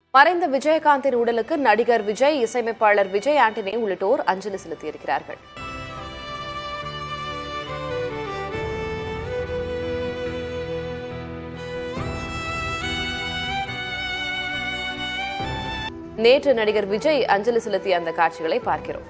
மறைந்த விஜயகாந்தின் உடலுக்கு நடிகர் விஜய், இசையமைப்பாளர் விஜய் ஆண்டனி உள்ளிட்டோர் அஞ்சலி செலுத்தியிருக்கிறார்கள். நேற்று நடிகர் விஜய் அஞ்சலி செலுத்திய அந்த காட்சிகளை பார்க்கிறோம்.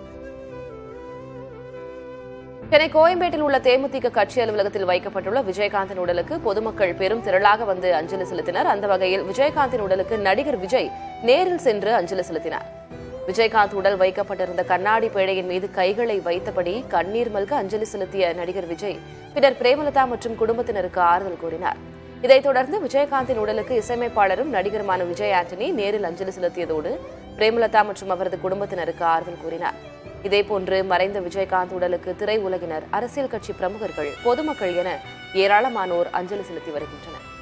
சென்னை கோயம்பேட்டில் உள்ள தேமுதிக கட்சி அலுவலகத்தில் வைக்கப்பட்டுள்ள விஜயகாந்தின் உடலுக்கு பொதுமக்கள் பெரும் திரளாக வந்து அஞ்சலி செலுத்தினர். அந்த வகையில் விஜயகாந்தின் உடலுக்கு நடிகர் விஜய் நேரில் சென்று அஞ்சலி செலுத்தினார். விஜயகாந்த் உடல் வைக்கப்பட்டிருந்த கண்ணாடி பேழையின் மீது கைகளை வைத்தபடி கண்ணீர் மல்க அஞ்சலி செலுத்திய நடிகர் விஜய் பின்னர் பிரேமலதா மற்றும் குடும்பத்தினருக்கு ஆறுதல் கூறினார். இதைத் தொடர்ந்து விஜயகாந்தின் உடலுக்கு இசையமைப்பாளரும் நடிகருமான விஜய் ஆண்டனி நேரில் அஞ்சலி செலுத்தியதோடு பிரேமலதா மற்றும் அவரது குடும்பத்தினருக்கு ஆறுதல் கூறினார். இதேபோன்று மறைந்த விஜயகாந்த் உடலுக்கு திரையுலகினர், அரசியல் கட்சி பிரமுகர்கள், பொதுமக்கள் என ஏராளமானோர் அஞ்சலி செலுத்தி வருகின்றனர்.